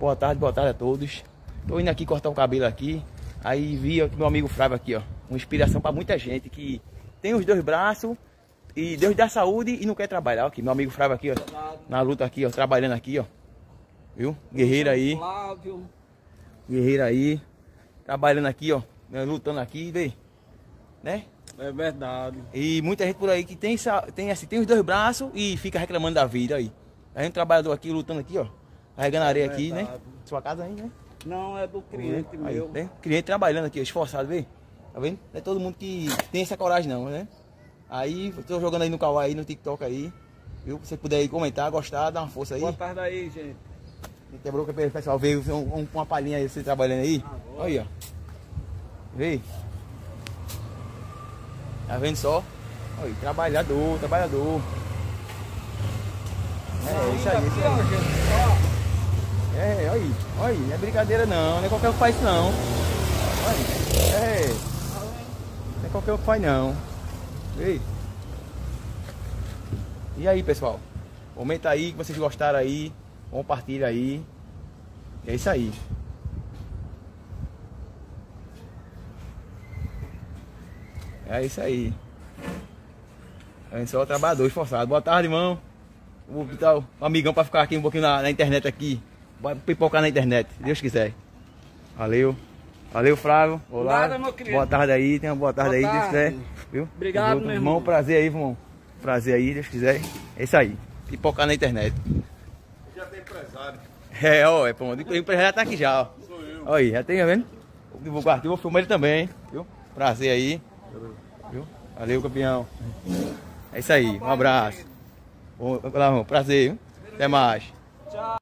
boa tarde a todos. Tô indo aqui cortar o cabelo aqui. Aí vi meu amigo Flávio aqui, ó. Uma inspiração para muita gente que tem os dois braços e Deus dá saúde e não quer trabalhar. Aqui, meu amigo Flávio aqui, ó. Na luta aqui, ó. Trabalhando aqui, ó. Viu? Guerreiro aí. Guerreiro aí. Trabalhando aqui, ó. Lutando aqui, vê. Né? É verdade. E muita gente por aí que tem os dois braços e fica reclamando da vida aí. A gente trabalhador aqui, lutando aqui, ó. Carregando areia aqui, né? Sua casa aí, né? Não, é do cliente meu. Né? Cliente trabalhando aqui, esforçado, vê? Tá vendo? Não é todo mundo que tem essa coragem não, né? Aí, tô jogando aí no Kawaii, aí, no TikTok aí. Viu? Se você puder aí comentar, gostar, dá uma força aí. Boa tarde aí, gente. Quebrou o pessoal, veio uma palhinha aí, você trabalhando aí. Olha aí, ó. Vê? Tá vendo só? Olha aí, trabalhador. É, isso aí, isso aí. É, olha aí, não é brincadeira não é qualquer um que faz isso não. Olha, não é qualquer um que faz não. Ei. E aí, pessoal? Comenta aí que vocês gostaram aí, compartilha aí. É isso aí. É isso aí. É só trabalhador esforçado. Boa tarde, irmão. Vou botar o amigão pra ficar aqui um pouquinho na internet aqui. Vai pipocar na internet, se Deus quiser. Valeu. Valeu, Flávio. Olá. Nada, meu querido. Boa tarde aí, tenha uma boa tarde aí, se Deus quiser. Viu? Obrigado, meu irmão. Prazer aí, irmão. Prazer aí, se Deus quiser. É isso aí. Pipocar na internet. Já tem empresário. É, ó, é pô. O empresário já tá aqui já, ó. Sou eu. Olha aí, já tem, tá vendo? Vou divulgar aqui, vou filmar ele também, viu? Prazer aí. Viu? Valeu, campeão. É isso aí, um abraço. Prazer, viu? Até mais. Tchau.